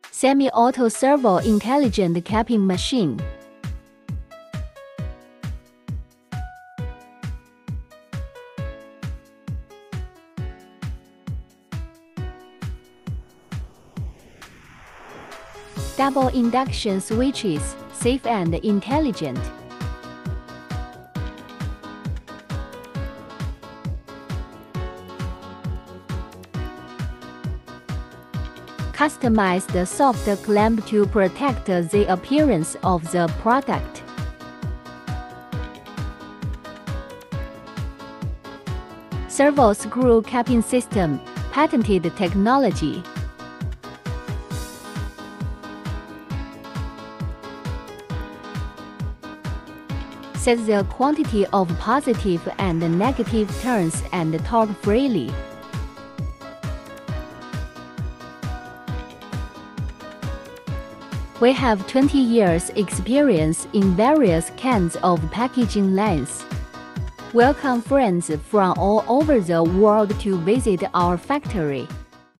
Semi-auto servo intelligent capping machine. Double induction switches, safe and intelligent. Customized soft clamp to protect the appearance of the product. Servo screw capping system, patented technology. Set the quantity of positive and negative turns and torque freely. We have 20 years experience in various kinds of packaging lengths. Welcome friends from all over the world to visit our factory.